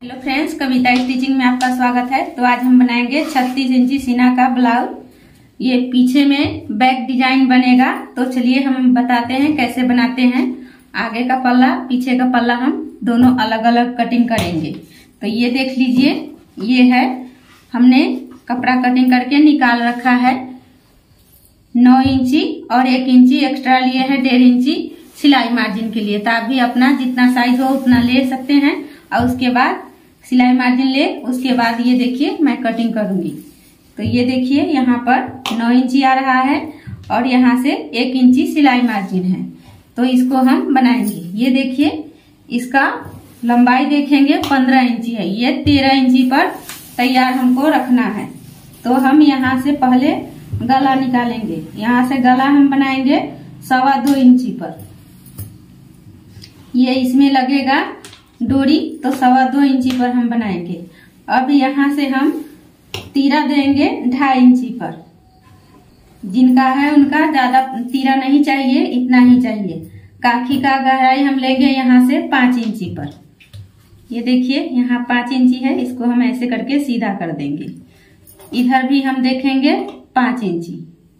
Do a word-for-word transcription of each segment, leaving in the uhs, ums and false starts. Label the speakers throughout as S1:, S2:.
S1: Hello friends, कविता stitching में आपका स्वागत है। तो आज हम बनाएंगे छत्तीस इंची सीना का ब्लाउज। ये पीछे में बैक डिजाइन बनेगा। तो चलिए हम बताते हैं कैसे बनाते हैं। आगे का पल्ला पीछे का पल्ला हम दोनों अलग अलग कटिंग करेंगे। तो ये देख लीजिए, ये है हमने कपड़ा कटिंग करके निकाल रखा है। नौ इंची और एक इंची एक्स्ट्रा लिए है, डेढ़ इंची सिलाई मार्जिन के लिए। तो आप भी अपना जितना साइज हो उतना ले सकते हैं और उसके बाद सिलाई मार्जिन ले। उसके बाद ये देखिए मैं कटिंग करूंगी। तो ये देखिए यहाँ पर नौ इंची आ रहा है और यहाँ से एक इंची सिलाई मार्जिन है। तो इसको हम बनाएंगे। ये देखिए इसका लंबाई देखेंगे पंद्रह इंची है। ये तेरह इंची पर तैयार हमको रखना है। तो हम यहाँ से पहले गला निकालेंगे। यहाँ से गला हम बनाएंगे सवा दो इंची पर। ये इसमें लगेगा डोरी, तो सवा दो इंची पर हम बनाएंगे। अब यहाँ से हम तीरा देंगे ढाई इंची पर। जिनका है उनका ज्यादा तीरा नहीं चाहिए, इतना ही चाहिए। काखी का गहराई हम लेंगे यहाँ से पांच इंची पर। ये देखिए यहाँ पांच इंची है, इसको हम ऐसे करके सीधा कर देंगे। इधर भी हम देखेंगे पांच इंची।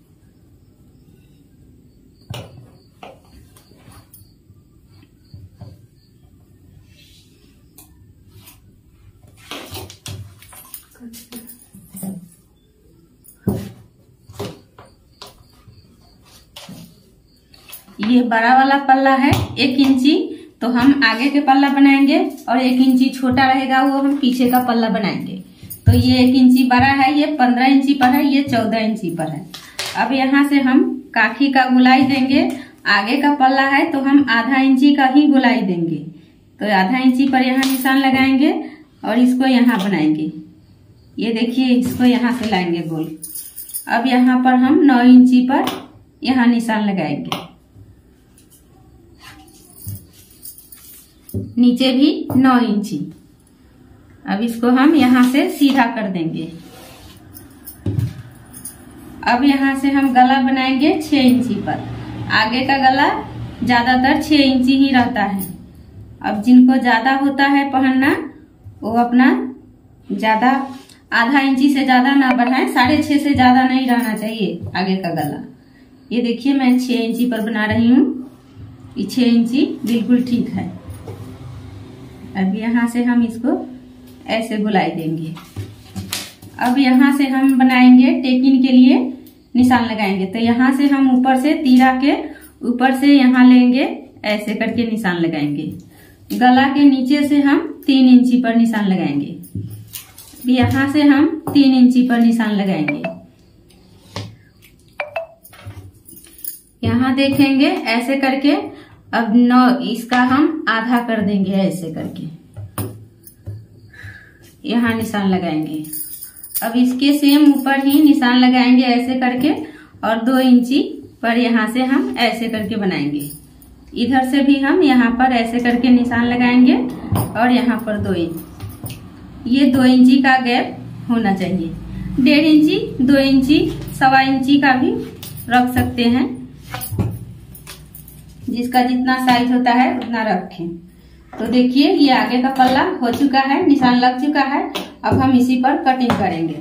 S1: ये बड़ा वाला पल्ला है एक इंची, तो हम आगे के पल्ला बनाएंगे और एक इंची छोटा रहेगा वो हम पीछे का पल्ला बनाएंगे। तो ये एक इंची बड़ा है, ये पंद्रह इंची पर है, ये चौदह इंची पर है। अब यहाँ से हम काखी का गुलाई देंगे। आगे का पल्ला है तो हम आधा इंची का ही गुलाई देंगे। तो आधा इंची पर यहाँ निशान लगाएंगे और इसको यहाँ बनाएंगे। ये देखिए इसको यहाँ से लाएंगे गोल। अब यहाँ पर हम नौ इंची पर यहाँ निशान लगाएंगे। नीचे भी नौ इंची। अब इसको हम यहाँ से सीधा कर देंगे। अब यहाँ से हम गला बनाएंगे छह इंची पर। आगे का गला ज्यादातर छह इंची ही रहता है। अब जिनको ज्यादा होता है पहनना वो अपना ज्यादा आधा इंची से ज्यादा ना बढ़ाएं, साढ़े छह से ज्यादा नहीं रहना चाहिए आगे का गला। ये देखिए मैं छह इंची पर बना रही हूँ। ये छह इंची बिल्कुल ठीक है। अब यहाँ से हम इसको ऐसे गुलाई देंगे। अब यहाँ से हम बनाएंगे टेकिन के लिए निशान लगाएंगे। तो यहाँ से हम ऊपर से तीरा के ऊपर से यहाँ लेंगे, ऐसे करके निशान लगाएंगे। गला के नीचे से हम तीन इंची पर निशान लगाएंगे। यहाँ से हम तीन इंची पर निशान लगाएंगे। यहाँ देखेंगे ऐसे करके। अब नौ इसका हम आधा कर देंगे, ऐसे करके यहाँ निशान लगाएंगे। अब इसके सेम ऊपर ही निशान लगाएंगे ऐसे करके और दो इंची पर यहाँ से हम ऐसे करके बनाएंगे। इधर से भी हम यहाँ पर ऐसे करके निशान लगाएंगे और यहाँ पर दो इंची। ये दो इंची का गैप होना चाहिए। डेढ़ इंची, दो इंची, सवा इंची का भी रख सकते हैं। जिसका जितना साइज होता है उतना रखें। तो देखिए ये आगे का पल्ला हो चुका है, निशान लग चुका है। अब हम इसी पर कटिंग करेंगे।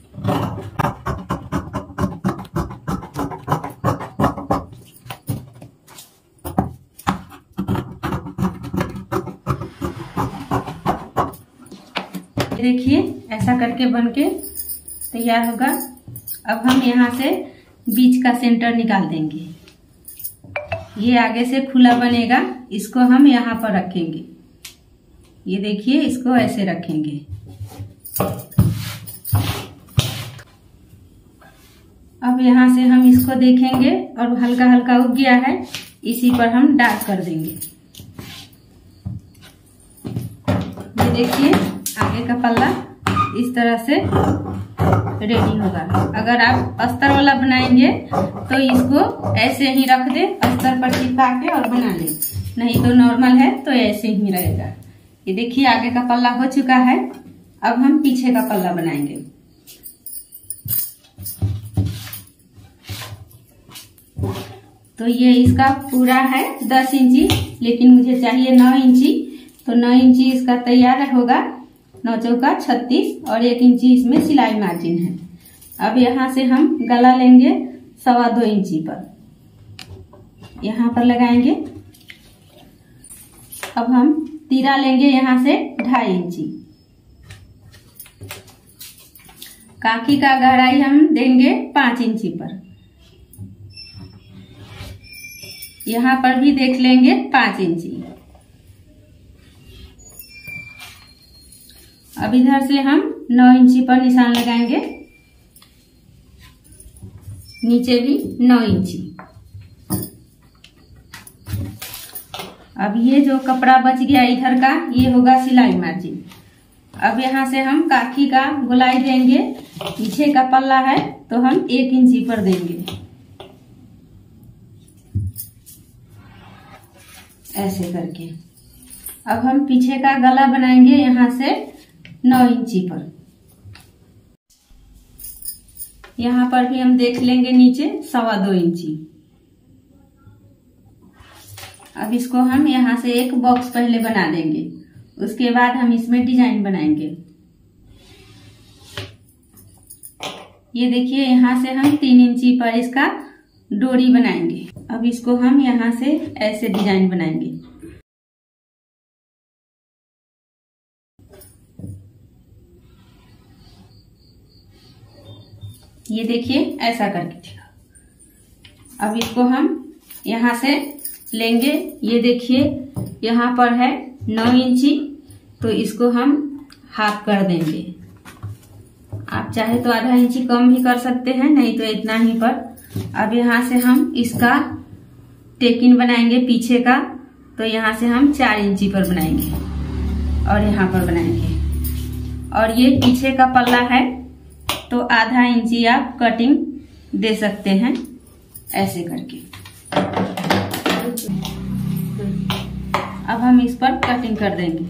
S1: देखिए ऐसा करके बनके तैयार होगा। अब हम यहाँ से बीच का सेंटर निकाल देंगे। ये आगे से खुला बनेगा, इसको हम यहाँ पर रखेंगे। ये देखिए इसको ऐसे रखेंगे। अब यहाँ से हम इसको देखेंगे और हल्का हल्का उग गया है, इसी पर हम डार्क कर देंगे। ये देखिए आगे का पल्ला इस तरह से रेडी होगा। अगर आप अस्तर वाला बनाएंगे तो इसको ऐसे ही रख दे, अस्तर पर चिपका के और बना ले। नहीं तो नॉर्मल है तो ऐसे ही रहेगा। ये देखिए आगे का पल्ला हो चुका है। अब हम पीछे का पल्ला बनाएंगे। तो ये इसका पूरा है दस इंची, लेकिन मुझे चाहिए नौ इंची। तो नौ इंची इसका तैयार होगा। नौ चौका छत्तीस और एक इंची इसमें सिलाई मार्जिन है। अब यहाँ से हम गला लेंगे सवा दो इंची पर, यहाँ पर लगाएंगे। अब हम तीरा लेंगे यहाँ से ढाई इंची। काकी का गहराई हम देंगे पांच इंची पर, यहाँ पर भी देख लेंगे पांच इंची। अब इधर से हम नौ इंची पर निशान लगाएंगे, नीचे भी नौ इंची। अब ये जो कपड़ा बच गया इधर का, ये होगा सिलाई मार्जिन। अब यहाँ से हम काकी का गोलाई देंगे, पीछे का पल्ला है तो हम एक इंची पर देंगे, ऐसे करके। अब हम पीछे का गला बनाएंगे यहाँ से नौ इंची पर, यहाँ पर भी हम देख लेंगे नीचे सवा दो इंची। अब इसको हम यहाँ से एक बॉक्स पहले बना देंगे, उसके बाद हम इसमें डिजाइन बनाएंगे। ये देखिए यहाँ से हम तीन इंची पर इसका डोरी बनाएंगे। अब इसको हम यहाँ से ऐसे डिजाइन बनाएंगे। ये देखिए ऐसा करके। अब इसको हम यहाँ से लेंगे, ये देखिए यहाँ पर है नौ इंची, तो इसको हम हाफ कर देंगे। आप चाहे तो आधा इंची कम भी कर सकते हैं, नहीं तो इतना ही पर। अब यहाँ से हम इसका टेकिन बनाएंगे पीछे का, तो यहाँ से हम चार इंची पर बनाएंगे और यहाँ पर बनाएंगे। और ये पीछे का पल्ला है तो आधा इंची आप कटिंग दे सकते हैं, ऐसे करके। अब हम इस पर कटिंग कर देंगे।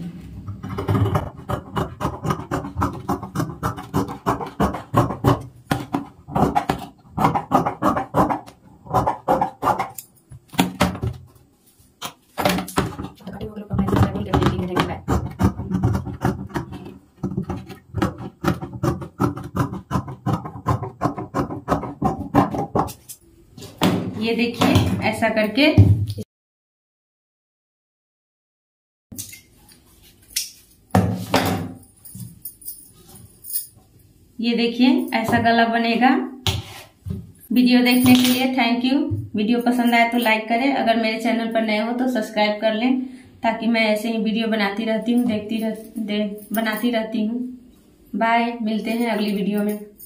S1: ये देखिए ऐसा करके ये देखिए ऐसा गला बनेगा। वीडियो देखने के लिए थैंक यू। वीडियो पसंद आए तो लाइक करें, अगर मेरे चैनल पर नए हो तो सब्सक्राइब कर लें, ताकि मैं ऐसे ही वीडियो बनाती रहती हूँ देखती रह, दे, बनाती रहती हूँ। बाय, मिलते हैं अगली वीडियो में।